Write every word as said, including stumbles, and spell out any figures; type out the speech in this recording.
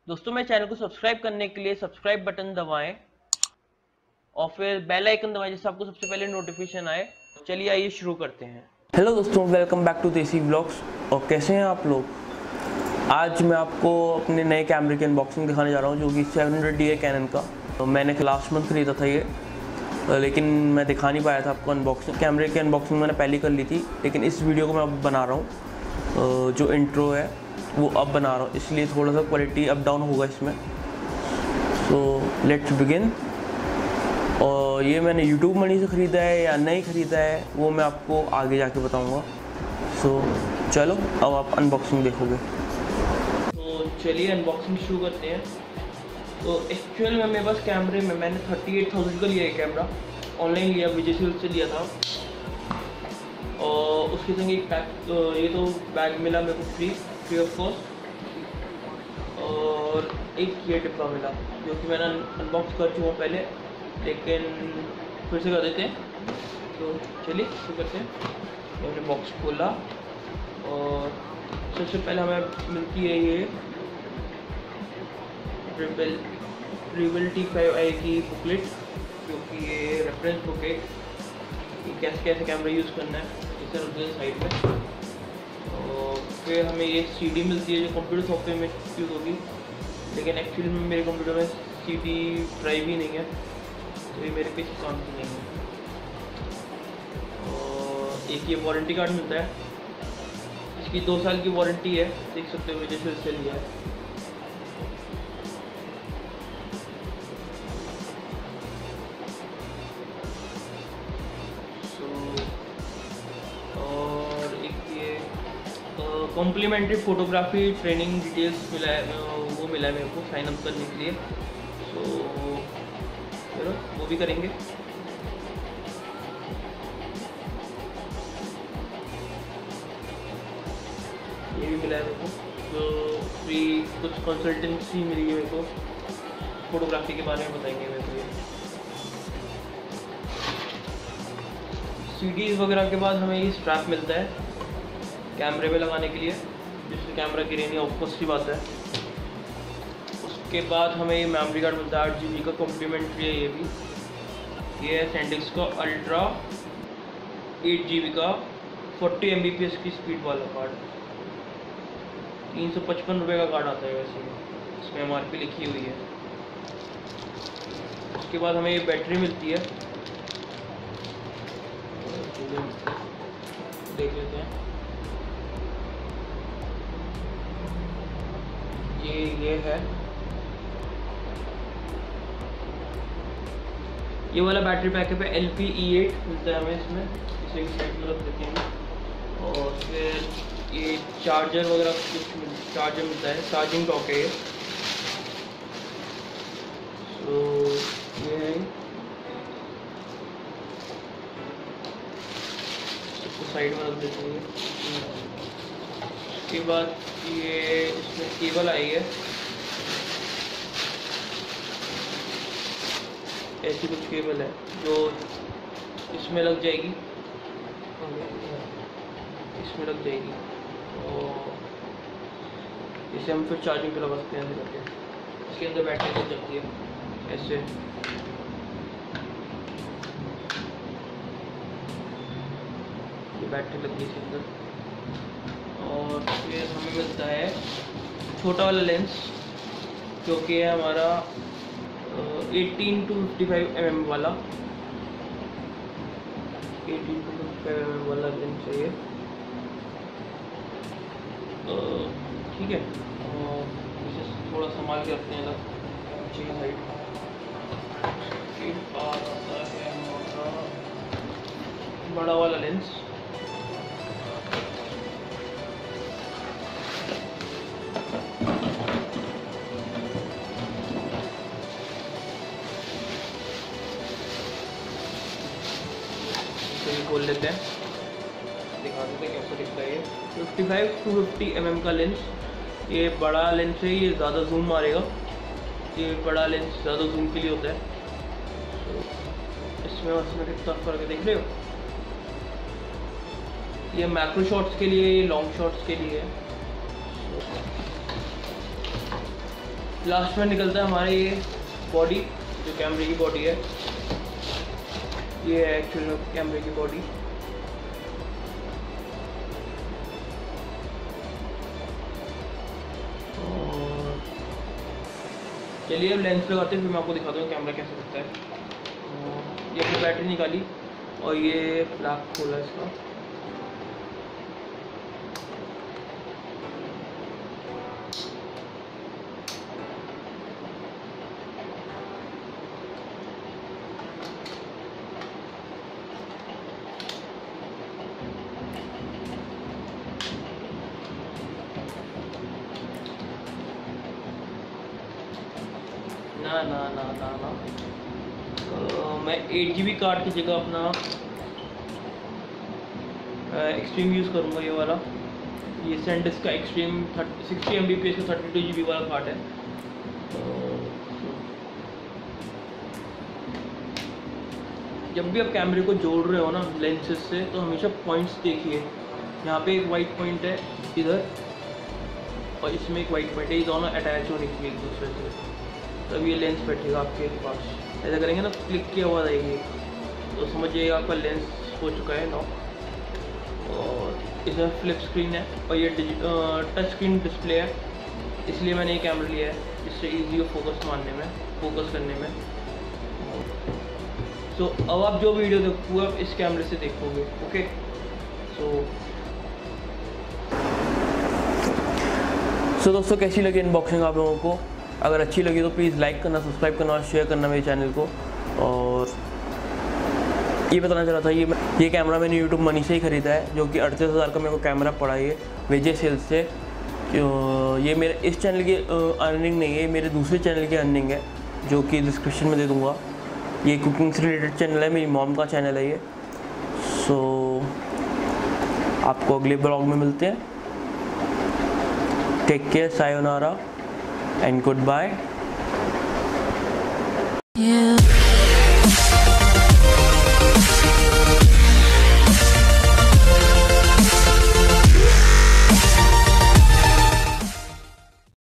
दोस्तों मेरे चैनल को सब्सक्राइब करने के लिए सब्सक्राइब बटन दबाएं और फिर बेल आइकन दबाएं जिससे आपको सबसे पहले नोटिफिकेशन आए। चलिए आइए शुरू करते हैं। हेलो दोस्तों, welcome back to Desi vlogs. और कैसे हैं आप लोग? आज मैं आपको अपने नए कैमरे की अनबॉक्सिंग दिखाने जा रहा हूं जो कि सेवन हंड्रेड डी है कैनन का। तो मैंने लास्ट मंथ खरीदा था ये, लेकिन मैं दिखा नहीं पाया था आपको अनबॉक्सिंग। कैमरे की अनबॉक्सिंग मैंने पहले कर ली थी, लेकिन इस वीडियो को मैं अब बना रहा हूँ। जो इंट्रो है वो अब बना रहा हूँ, इसलिए थोड़ा सा क्वालिटी अप डाउन होगा इसमें। So let's begin. और ये मैंने यूट्यूब मनी से ख़रीदा है या नहीं ख़रीदा है वो मैं आपको आगे जाके बताऊँगा। सो so, चलो अब आप अनबॉक्सिंग देखोगे। तो चलिए अनबॉक्सिंग शुरू करते हैं। तो एक्चुअल में मेरे पास कैमरे में मैंने थर्टी एट थाउजेंड का लिया है कैमरा, ऑनलाइन लिया, विजय से लिया था। और उसके संग एक पैक, ये तो बैग मिला मेरे को फ्री फ्री ऑफ कॉस्ट। और एक ये डिब्बा मिला जो कि मैंने अनबॉक्स कर चुका हूँ पहले, लेकिन फिर से कर देते हैं। तो चलिए शुरू करते हैं। मैंने बॉक्स खोला और सबसे पहले हमें मिलती है ये rebel rebel T five I की बुकलेट, जो कि ये रेफरेंस बुक है कि कैसे कैसे कैमरा यूज़ करना है, इसे रख दें साइड में। और फिर हमें ये सीडी मिलती है जो कंप्यूटर सॉफ्टवेयर में यूज़ होगी, लेकिन एक्चुअली में मेरे कंप्यूटर में सीडी ड्राइव ही नहीं है, तो ये मेरे किसी काम की नहीं है। और एक ये वारंटी कार्ड मिलता है, इसकी दो साल की वारंटी है, देख सकते हो मुझे फिर से लिया है। कॉम्प्लीमेंट्री फोटोग्राफी ट्रेनिंग डिटेल्स मिला है, वो मिला है मेरे को साइन अप करने के लिए। सो चलो वो भी करेंगे। ये भी मिला है मेरे को, तो फ्री कुछ कंसल्टेंसी मिली है मेरे को, फोटोग्राफी के बारे में बताएंगे मेरे को। ये सीडीज़ वगैरह के बाद हमें ये स्ट्रैप मिलता है कैमरे में लगाने के लिए, जिससे कैमरा गिरे नहीं, ऑफकोर्स की बात है। उसके बाद हमें ये मेमोरी कार्ड मिलता है, आठ जी बी का कॉम्प्लीमेंट्री है ये भी। ये है सैंडिस्क का अल्ट्रा एट जी बी का forty M B P S की स्पीड वाला कार्ड। तीन सौ पचपन रुपये का कार्ड आता है वैसे, इसमें एम आर पी लिखी हुई है। उसके बाद हमें ये बैटरी मिलती है, देख लेते हैं। ये ये है, ये वाला बैटरी पैकअप है, एल पी ई एट मिलता है हमें इसमें, इसे एक साइड में रख देते हैं। और फिर ये चार्जर वगैरह कुछ चार्जर मिलता है, चार्जिंग डॉक है ये। तो ये है, इसको साइड में रख देते हैं। उसके बाद ये इसमें केबल आई है, ऐसी कुछ केबल है जो इसमें लग जाएगी, इसमें लग जाएगी और इसे हम फिर चार्जिंग पे लगा सकते हैं ऐसे करके। इसके अंदर बैटरी लग जाती है ऐसे। ये बैटरी लग गई इसके अंदर। और फिर हमें मिलता है छोटा वाला लेंस, जो कि है हमारा eighteen to fifty five M M वाला, eighteen to fifty five M M वाला लेंस है ये। ठीक है, और इसे थोड़ा संभाल के रखते हैं पीछे की साइड। उसके बाद आता है हमारा बड़ा वाला लेंस, खोल लेते हैं, दिखा देते हैं कैसा दिखता है। ये फिफ्टी फाइव टू फिफ्टी एम एम का लेंस, ये बड़ा लेंस है, ये ज़्यादा जूम मारेगा। ये बड़ा लेंस ज़्यादा जूम के लिए होता है। तो इसमें उसमें कितना फर्क है देख रहे हो। ये मैक्रो शॉट्स के लिए, ये लॉन्ग शॉट्स के लिए है। लास्ट में निकलता है हमारा ये बॉडी, जो कैमरे की बॉडी है। ये है एक्चुअल में कैमरे की बॉडी। और चलिए अब लेंस लगाते हैं, फिर मैं आपको दिखाता हूँ कैमरा कैसे दिखता है। ये अपनी बैटरी निकाली और ये फ्लैप खोला इसका। ना ना ना ना ना तो मैं एट जी बी कार्ड की जगह अपना एक्सट्रीम यूज़ करूँगा, ये वाला। ये सेंडिस्क का extreme thirty sixty M B P S का थर्टी टू जी बी वाला कार्ड है। तो जब भी आप कैमरे को जोड़ रहे हो ना लेंसेज से, तो हमेशा पॉइंट्स देखिए। यहाँ पे एक वाइट पॉइंट है इधर, और इसमें एक वाइट पॉइंट है, ये दोनों अटैच होने के लिए एक दूसरे से, तब ये लेंस बैठेगा आपके पास। ऐसा करेंगे ना, क्लिक की आवाज़ आएगी तो समझिएगा आपका लेंस हो चुका है लॉक। और इसमें फ्लिप स्क्रीन है और ये टच स्क्रीन डिस्प्ले है, इसलिए मैंने ये कैमरा लिया है, इससे इजी हो फोकस मारने में, फोकस करने में। सो so, अब आप जो वीडियो देखोगे आप इस कैमरे से देखोगे। ओके, सो सो दोस्तों कैसी लगी अनबॉक्सिंग आप लोगों को? अगर अच्छी लगी तो प्लीज़ लाइक करना, सब्सक्राइब करना और शेयर करना मेरे चैनल को। और ये बताना चाह रहा था, ये ये कैमरा मैंने यूट्यूब मनी से ही ख़रीदा है, जो कि अड़तीस हज़ार का मेरे को कैमरा पड़ा है ये वेजे सेल्स से। ये मेरे इस चैनल की अर्निंग नहीं है, मेरे दूसरे चैनल की अर्निंग है, जो कि डिस्क्रिप्शन में दे दूँगा। ये कुकिंग से रिलेटेड चैनल है, मेरी मॉम का चैनल है ये। सो आपको अगले ब्लॉग में मिलते हैं। Take care, sayonara and goodbye. Yeah.